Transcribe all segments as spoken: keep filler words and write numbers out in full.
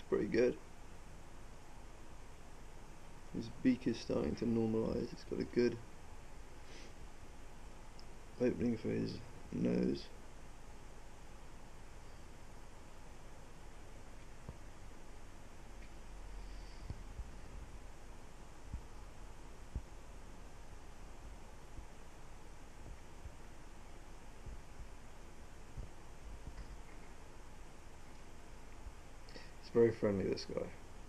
looks pretty good. His beak is starting to normalise. He's got a good opening for his nose. He's very friendly, this guy.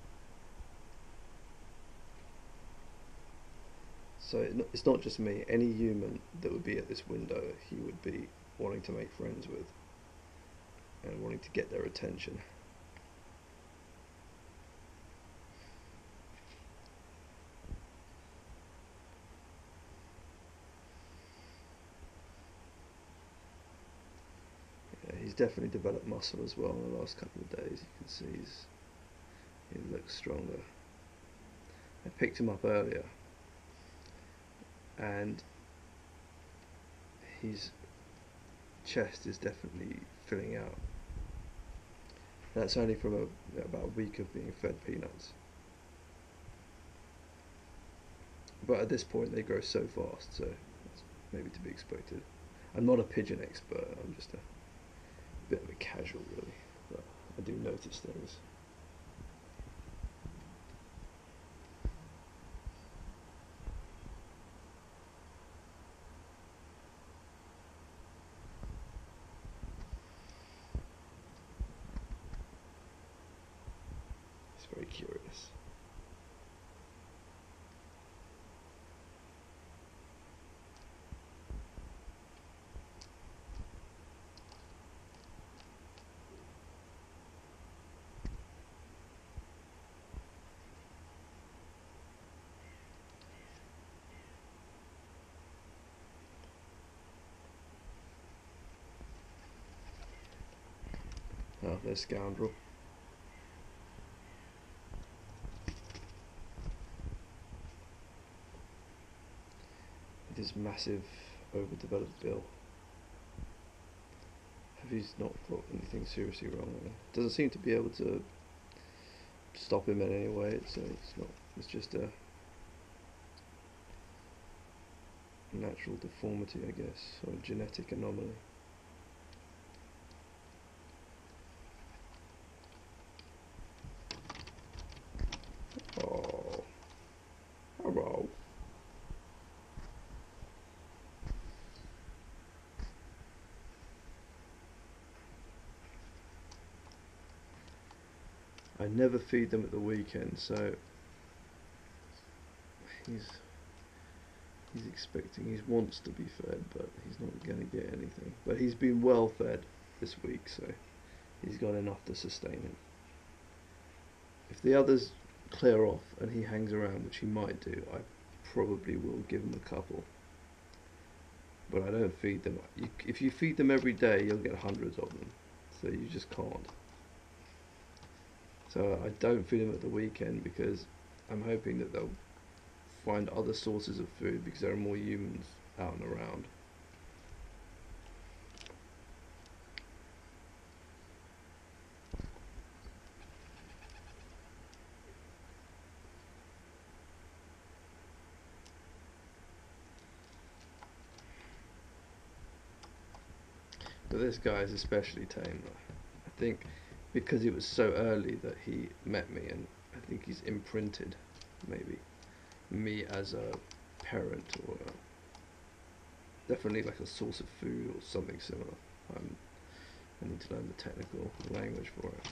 So it's not just me, any human that would be at this window he would be wanting to make friends with and wanting to get their attention. Yeah, he's definitely developed muscle as well in the last couple of days. You can see he's, he looks stronger. I picked him up earlier and his chest is definitely filling out. That's only from a, about a week of being fed peanuts. But at this point they grow so fast, so it's maybe to be expected. I'm not a pigeon expert, I'm just a bit of a casual really, but I do notice things. Very curious. Oh, there's Scoundrel. His massive overdeveloped bill. Have he's not got anything seriously wrong with him? Doesn't seem to be able to stop him in any way. It's, uh, it's not. It's just a natural deformity, I guess, or a genetic anomaly. Oh, hello. I never feed them at the weekend, so he's he's expecting, he wants to be fed, but he's not going to get anything. But he's been well fed this week, so he's got enough to sustain him. If the others clear off and he hangs around, which he might do, I probably will give him a couple. But I don't feed them. You, if you feed them every day, you'll get hundreds of them, so you just can't. So I don't feed them at the weekend because I'm hoping that they'll find other sources of food because there are more humans out and around. But this guy is especially tame. I think because it was so early that he met me, and I think he's imprinted maybe me as a parent, or a, definitely like a source of food or something similar. Um, I need to learn the technical language for it.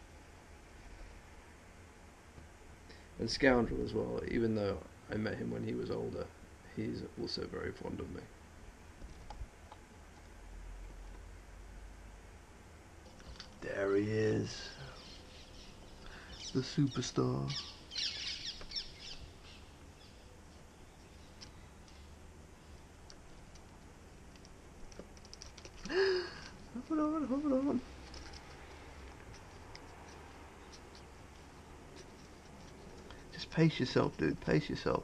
And Scoundrel as well, even though I met him when he was older, he's also very fond of me. There he is, the superstar. Hold on, hold on. Just pace yourself, dude. Pace yourself.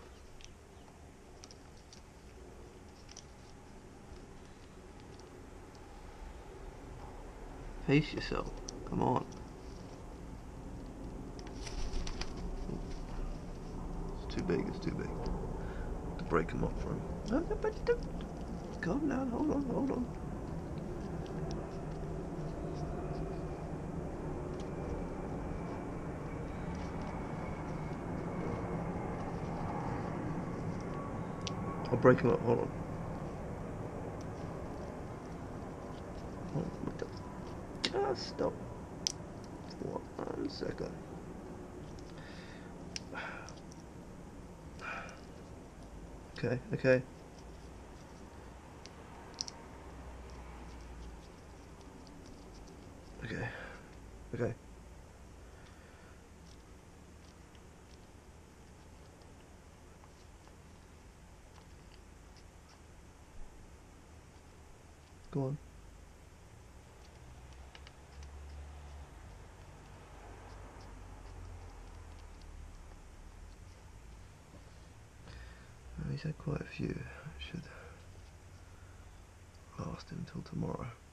Pace yourself. Come on. big, it's too big to break them up for him. No, no, but don't. Calm down, hold on, hold on. I'll break him up, hold on. Hold on, what the? Just stop for one second. Okay, okay. Okay, okay. Go on. He's had quite a few. It should last him till tomorrow.